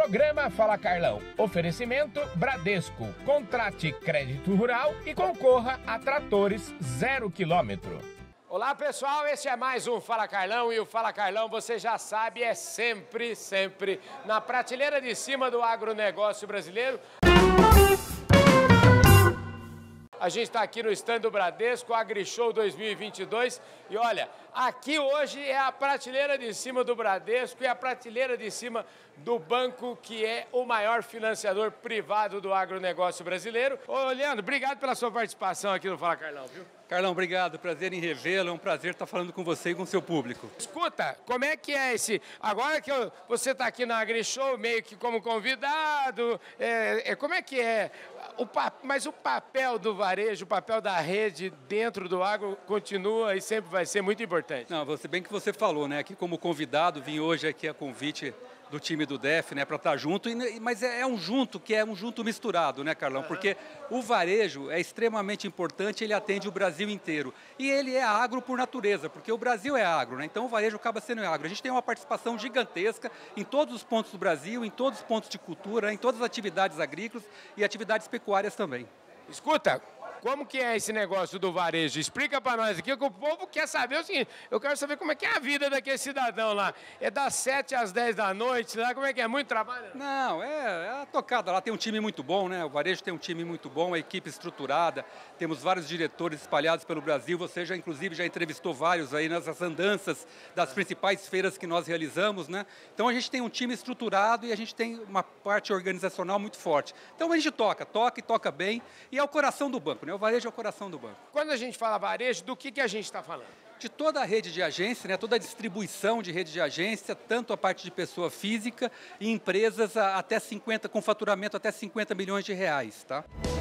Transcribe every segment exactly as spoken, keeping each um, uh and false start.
Programa Fala Carlão. Oferecimento Bradesco. Contrate crédito rural e concorra a tratores zero quilômetro. Olá pessoal, esse é mais um Fala Carlão e o Fala Carlão, você já sabe, é sempre, sempre na prateleira de cima do agronegócio brasileiro. A gente está aqui no stand do Bradesco, AgriShow dois mil e vinte e dois, e olha, aqui hoje é a prateleira de cima do Bradesco e a prateleira de cima do banco que é o maior financiador privado do agronegócio brasileiro. Ô Leandro, obrigado pela sua participação aqui no Fala Carlão, viu? Carlão, obrigado, prazer em revê-lo, é um prazer estar falando com você e com o seu público. Escuta, como é que é esse... Agora que eu, você está aqui na AgriShow, meio que como convidado, é, é, como é que é? O, mas o papel do varejo, o papel da rede dentro do agro continua e sempre vai ser muito importante. Não, você, bem que você falou, né? Aqui como convidado, vim hoje aqui a convite do time do D E F, né, para estar junto, e, mas é, é um junto que é um junto misturado, né, Carlão? Uhum. Porque o varejo é extremamente importante, ele atende o Brasil inteiro. E ele é agro por natureza, porque o Brasil é agro, né? Então o varejo acaba sendo agro. A gente tem uma participação gigantesca em todos os pontos do Brasil, em todos os pontos de cultura, em todas as atividades agrícolas e atividades pecuárias também. Escuta, como que é esse negócio do varejo? Explica para nós aqui, que o povo quer saber o seguinte, eu quero saber como é que é a vida daquele cidadão lá. É das sete às dez da noite, lá como é que é? Muito trabalho? Não, é, é a tocada. Lá tem um time muito bom, né? O varejo tem um time muito bom, a equipe estruturada, temos vários diretores espalhados pelo Brasil, você já inclusive já entrevistou vários aí nessas andanças das principais feiras que nós realizamos, né? Então a gente tem um time estruturado e a gente tem uma parte organizacional muito forte. Então a gente toca, toca e toca bem, e é o coração do banco, né? O varejo é o coração do banco. Quando a gente fala varejo, do que, que a gente está falando? De toda a rede de agência, né, toda a distribuição de rede de agência, tanto a parte de pessoa física e empresas a, até cinquenta, com faturamento até cinquenta milhões de reais, tá?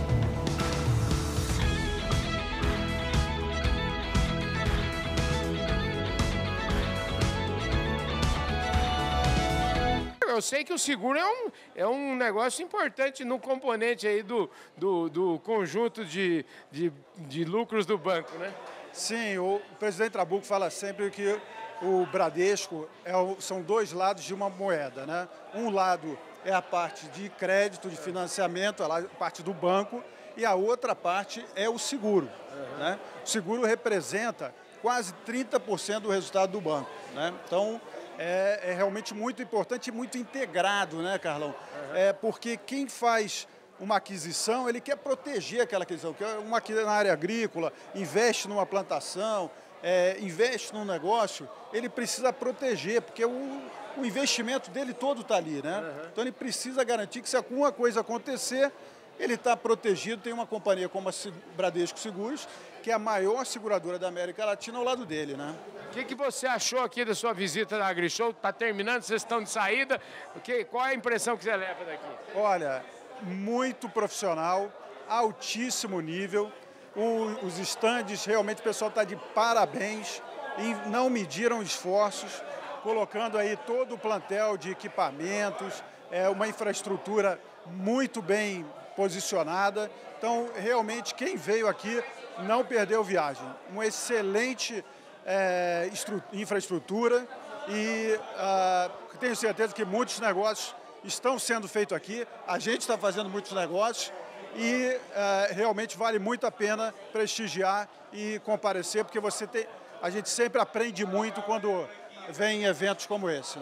Eu sei que o seguro é um, é um negócio importante no componente aí do, do, do conjunto de, de, de lucros do banco, né? Sim, o presidente Trabuco fala sempre que o Bradesco é o, são dois lados de uma moeda, né? Um lado é a parte de crédito, de financiamento, a parte do banco, e a outra parte é o seguro, uhum. né? O seguro representa quase trinta por cento do resultado do banco, né? Então, É, é realmente muito importante e muito integrado, né, Carlão? Uhum. É porque quem faz uma aquisição, ele quer proteger aquela aquisição. Quer uma na área agrícola, investe numa plantação, é, investe num negócio, ele precisa proteger, porque o, o investimento dele todo está ali, né? Uhum. Então ele precisa garantir que se alguma coisa acontecer, ele está protegido, tem uma companhia como a Bradesco Seguros, que é a maior seguradora da América Latina ao lado dele, né? O que, que você achou aqui da sua visita na AgriShow? Está terminando, vocês estão de saída. O que, qual é a impressão que você leva daqui? Olha, muito profissional, altíssimo nível. O, os estandes, realmente o pessoal está de parabéns e não mediram esforços, colocando aí todo o plantel de equipamentos, é uma infraestrutura muito bem posicionada. Então, realmente, quem veio aqui não perdeu viagem. Uma excelente é, infraestrutura e uh, tenho certeza que muitos negócios estão sendo feitos aqui. A gente está fazendo muitos negócios e uh, realmente vale muito a pena prestigiar e comparecer, porque você tem, a gente sempre aprende muito quando vem em eventos como esse.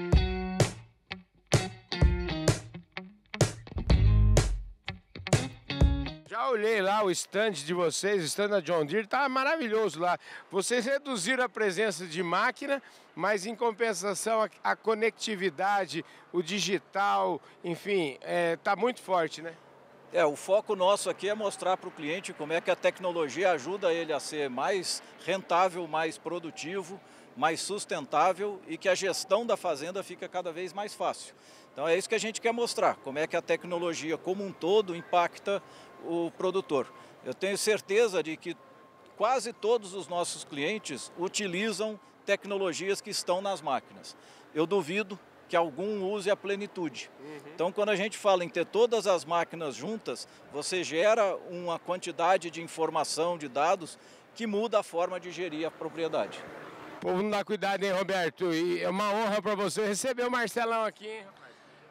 Já olhei lá o stand de vocês, o stand da John Deere, tá maravilhoso lá. Vocês reduziram a presença de máquina, mas em compensação a, a conectividade, o digital, enfim, é, tá muito forte, né? É, o foco nosso aqui é mostrar para o cliente como é que a tecnologia ajuda ele a ser mais rentável, mais produtivo, mais sustentável e que a gestão da fazenda fica cada vez mais fácil. Então é isso que a gente quer mostrar, como é que a tecnologia como um todo impacta o produtor. Eu tenho certeza de que quase todos os nossos clientes utilizam tecnologias que estão nas máquinas. Eu duvido que algum use a plenitude. Uhum. Então, quando a gente fala em ter todas as máquinas juntas, você gera uma quantidade de informação, de dados, que muda a forma de gerir a propriedade. O povo não dá cuidado, hein, Roberto? E é uma honra para você receber o Marcelão aqui, hein, rapaz?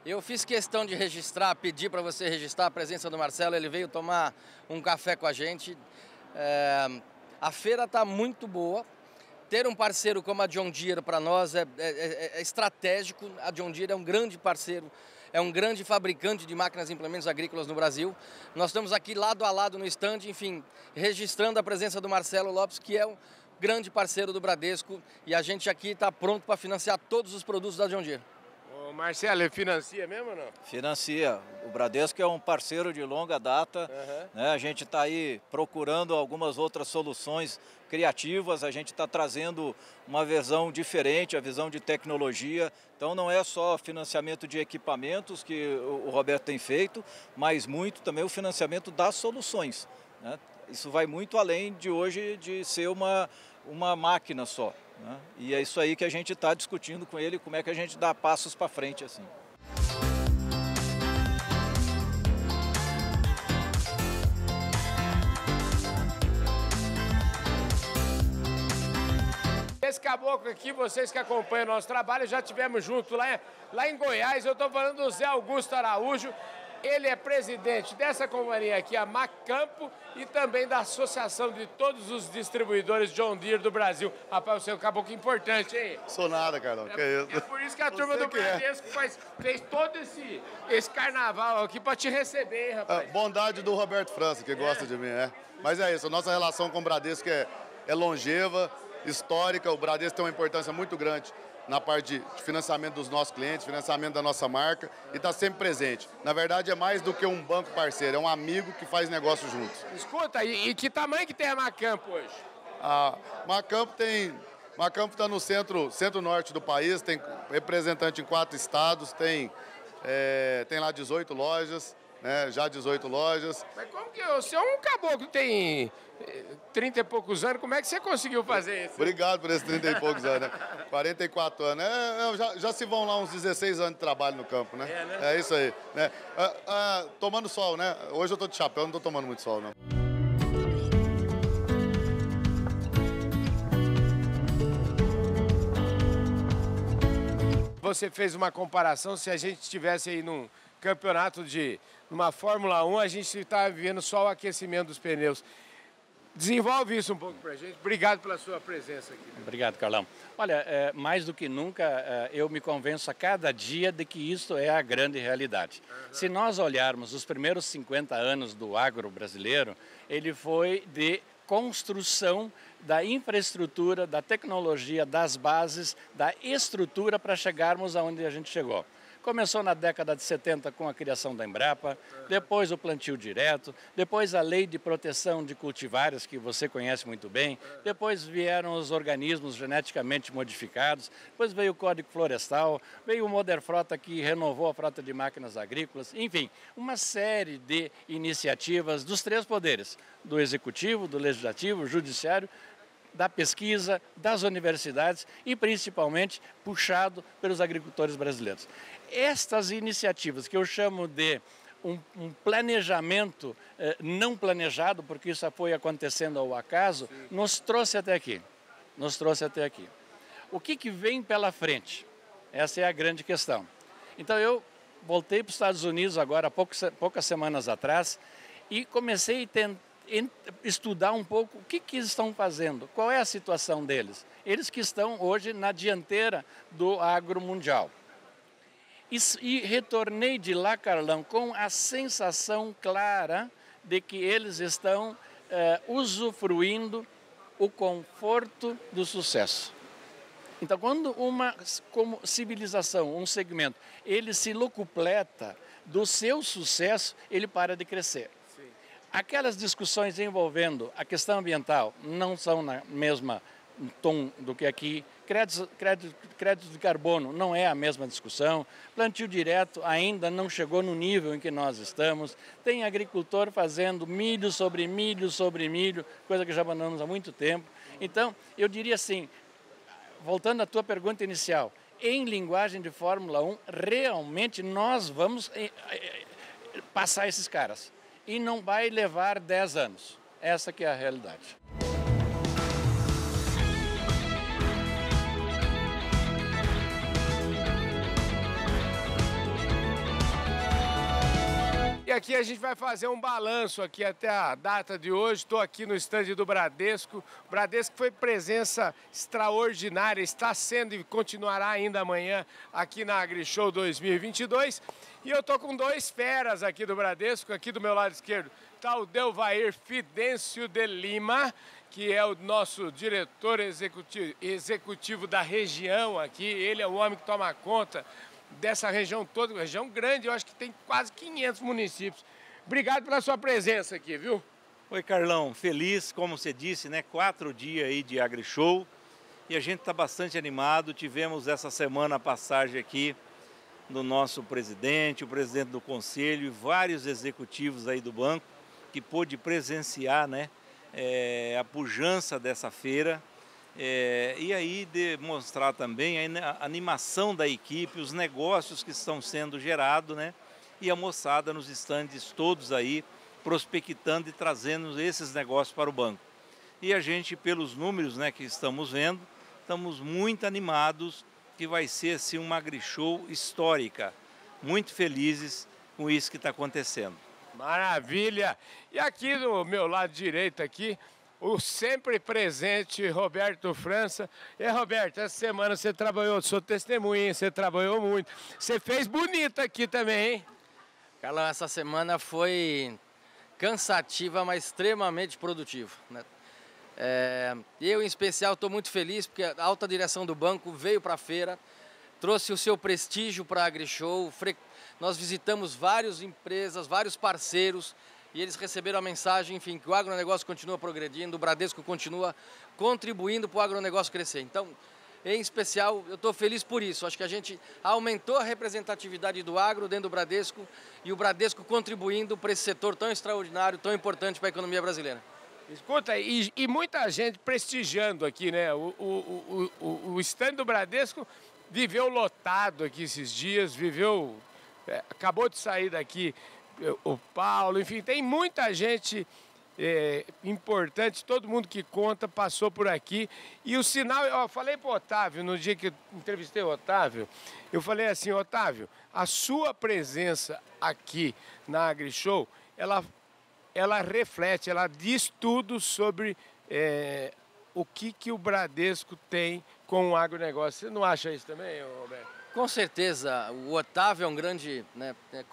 Eu fiz questão de registrar, pedir para você registrar a presença do Marcelo, ele veio tomar um café com a gente. É, a feira está muito boa. Ter um parceiro como a John Deere para nós é, é, é estratégico. A John Deere é um grande parceiro, é um grande fabricante de máquinas e implementos agrícolas no Brasil. Nós estamos aqui lado a lado no stand, enfim, registrando a presença do Marcelo Lopes, que é um grande parceiro do Bradesco, e a gente aqui está pronto para financiar todos os produtos da John Deere. Ô Marcelo, ele financia mesmo ou não? Financia. O Bradesco é um parceiro de longa data. Uhum. Né? A gente está aí procurando algumas outras soluções criativas, a gente está trazendo uma visão diferente, a visão de tecnologia. Então não é só financiamento de equipamentos que o Roberto tem feito, mas muito também o financiamento das soluções. Né? Isso vai muito além de hoje de ser uma, uma máquina só. Né? E é isso aí que a gente está discutindo com ele, como é que a gente dá passos para frente assim. Esse caboclo aqui, vocês que acompanham o nosso trabalho, já tivemos junto lá, lá em Goiás. Eu estou falando do Zé Augusto Araújo. Ele é presidente dessa companhia aqui, a Macampo, e também da associação de todos os distribuidores John Deere do Brasil. Rapaz, você é um caboclo importante, hein? Sou nada, Carlão. É, que é, isso? É por isso que a turma do Bradesco é. faz, fez todo esse, esse carnaval aqui para te receber, hein, rapaz? É, bondade do Roberto França, que é. gosta de mim, é. Mas é isso, a nossa relação com o Bradesco é, é longeva, histórica. O Bradesco tem uma importância muito grande na parte de financiamento dos nossos clientes, financiamento da nossa marca, e está sempre presente. Na verdade, é mais do que um banco parceiro, é um amigo que faz negócio juntos. Escuta, e, e que tamanho que tem a Macampo hoje? A Macampo tem... Macampo está no centro, centro-norte do país, tem representante em quatro estados, tem, é, tem lá dezoito lojas, né, já dezoito lojas. Mas como que você é um caboclo que tem trinta e poucos anos, como é que você conseguiu fazer isso? Obrigado por esses trinta e poucos anos, né? quarenta e quatro anos. É, é, já, já se vão lá uns dezesseis anos de trabalho no campo, né? É, né? É isso aí. Né? Ah, ah, tomando sol, né? Hoje eu tô de chapéu, não tô tomando muito sol, não. Você fez uma comparação, se a gente estivesse aí num campeonato de numa Fórmula um, a gente está vivendo só o aquecimento dos pneus. Desenvolve isso um pouco para a gente. Obrigado pela sua presença aqui. Obrigado, Carlão. Olha, é, mais do que nunca, é, eu me convenço a cada dia de que isso é a grande realidade. Uhum. Se nós olharmos os primeiros cinquenta anos do agro brasileiro, ele foi de construção da infraestrutura, da tecnologia, das bases, da estrutura para chegarmos aonde a gente chegou. Começou na década de setenta com a criação da Embrapa, depois o plantio direto, depois a lei de proteção de cultivares, que você conhece muito bem, depois vieram os organismos geneticamente modificados, depois veio o Código Florestal, veio o Moderfrota, que renovou a frota de máquinas agrícolas, enfim, uma série de iniciativas dos três poderes, do Executivo, do Legislativo, do Judiciário, da pesquisa, das universidades e principalmente puxado pelos agricultores brasileiros. Estas iniciativas, que eu chamo de um, um planejamento eh, não planejado, porque isso foi acontecendo ao acaso, Sim. nos trouxe até aqui. Nos trouxe até aqui. O que, que vem pela frente? Essa é a grande questão. Então eu voltei para os Estados Unidos agora, há poucos, poucas semanas atrás, e comecei a tentar estudar um pouco o que, que eles estão fazendo, qual é a situação deles. Eles que estão hoje na dianteira do agro mundial. E, e retornei de lá, Carlão, com a sensação clara de que eles estão eh, usufruindo o conforto do sucesso. Então, quando uma como civilização, um segmento, ele se locupleta do seu sucesso, ele para de crescer. Aquelas discussões envolvendo a questão ambiental não são na mesma tom do que aqui. Créditos, créditos, créditos de carbono não é a mesma discussão. Plantio direto ainda não chegou no nível em que nós estamos. Tem agricultor fazendo milho sobre milho sobre milho, coisa que já abandonamos há muito tempo. Então, eu diria assim, voltando à tua pergunta inicial, em linguagem de Fórmula um, realmente nós vamos passar esses caras. E não vai levar dez anos. Essa que é a realidade. aqui a gente vai fazer um balanço aqui até a data de hoje. Estou aqui no estande do Bradesco. O Bradesco foi presença extraordinária, está sendo e continuará ainda amanhã aqui na AgriShow dois mil e vinte e dois. E eu estou com dois feras aqui do Bradesco. Aqui do meu lado esquerdo está o Delvair Fidêncio de Lima, que é o nosso diretor executivo, executivo da região aqui. Ele é o homem que toma conta dessa região toda, região grande, eu acho que tem quase quinhentos municípios. Obrigado pela sua presença aqui, viu? Oi, Carlão, feliz, como você disse, né? Quatro dias aí de AgriShow e a gente está bastante animado. Tivemos essa semana a passagem aqui do nosso presidente, o presidente do conselho e vários executivos aí do banco que pôde presenciar, né, é, a pujança dessa feira. É, e aí demonstrar também a animação da equipe, os negócios que estão sendo gerados, né? E a moçada nos estandes todos aí, prospectando e trazendo esses negócios para o banco. E a gente, pelos números, né, que estamos vendo, estamos muito animados que vai ser assim, uma AgriShow histórica. Muito felizes com isso que está acontecendo. Maravilha! E aqui no meu lado direito aqui, o sempre presente Roberto França. E Roberto, essa semana você trabalhou, sou testemunha, você trabalhou muito. Você fez bonito aqui também, hein? Carlão, essa semana foi cansativa, mas extremamente produtiva, né? É, eu, em especial, estou muito feliz porque a alta direção do banco veio para a feira, trouxe o seu prestígio para a AgriShow. Nós visitamos várias empresas, vários parceiros, e eles receberam a mensagem, enfim, que o agronegócio continua progredindo, o Bradesco continua contribuindo para o agronegócio crescer. Então, em especial, eu estou feliz por isso. Acho que a gente aumentou a representatividade do agro dentro do Bradesco e o Bradesco contribuindo para esse setor tão extraordinário, tão importante para a economia brasileira. Escuta, e, e muita gente prestigiando aqui, né? O, o, o, o, o stand do Bradesco viveu lotado aqui esses dias, viveu... É, acabou de sair daqui o Paulo, enfim, tem muita gente é, importante, todo mundo que conta passou por aqui. E o sinal, eu falei para o Otávio, no dia que eu entrevistei o Otávio, eu falei assim, Otávio, a sua presença aqui na AgriShow, ela, ela reflete, ela diz tudo sobre é, o que, que o Bradesco tem com o agronegócio. Você não acha isso também, Roberto? Com certeza, o Otávio é um grande, né,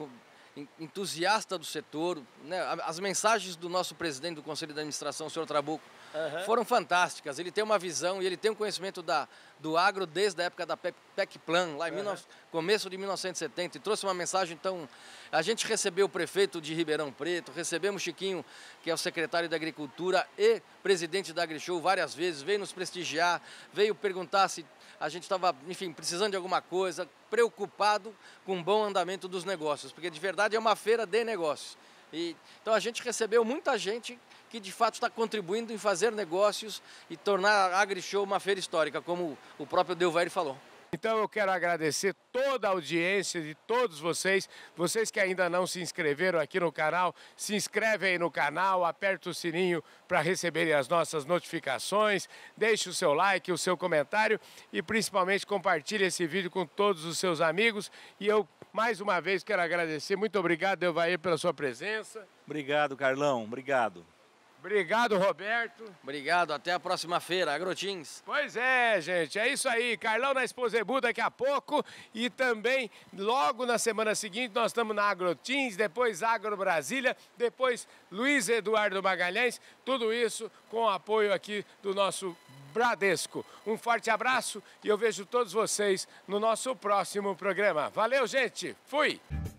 entusiasta do setor, né? As mensagens do nosso presidente do Conselho de Administração, o senhor Trabuco, uhum. foram fantásticas. Ele tem uma visão e ele tem um conhecimento da, do agro desde a época da PECPlan, lá em uhum. começo de mil novecentos e setenta, e trouxe uma mensagem. Então, a gente recebeu o prefeito de Ribeirão Preto, recebemos Chiquinho, que é o secretário da Agricultura e presidente da AgriShow várias vezes, veio nos prestigiar, veio perguntar se a gente estava, enfim, precisando de alguma coisa, preocupado com o bom andamento dos negócios, porque de verdade é uma feira de negócios. E, então a gente recebeu muita gente que de fato está contribuindo em fazer negócios e tornar a AgriShow uma feira histórica, como o próprio Delvair falou. Então eu quero agradecer toda a audiência de todos vocês, vocês que ainda não se inscreveram aqui no canal, se inscreve aí no canal, aperta o sininho para receberem as nossas notificações, deixe o seu like, o seu comentário e principalmente compartilhe esse vídeo com todos os seus amigos. E eu, mais uma vez, quero agradecer, muito obrigado, Delvair, pela sua presença. Obrigado, Carlão, obrigado. Obrigado, Roberto. Obrigado, até a próxima feira, Agrotins. Pois é, gente, é isso aí. Carlão na Exposebu daqui a pouco e também logo na semana seguinte nós estamos na Agrotins, depois Agro Brasília, depois Luiz Eduardo Magalhães, tudo isso com o apoio aqui do nosso Bradesco. Um forte abraço e eu vejo todos vocês no nosso próximo programa. Valeu, gente. Fui!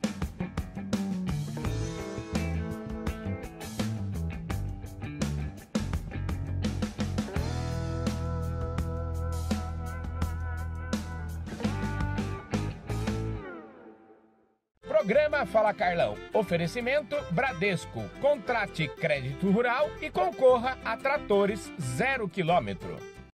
Programa Fala Carlão. Oferecimento Bradesco. Contrate crédito rural e concorra a tratores zero quilômetro.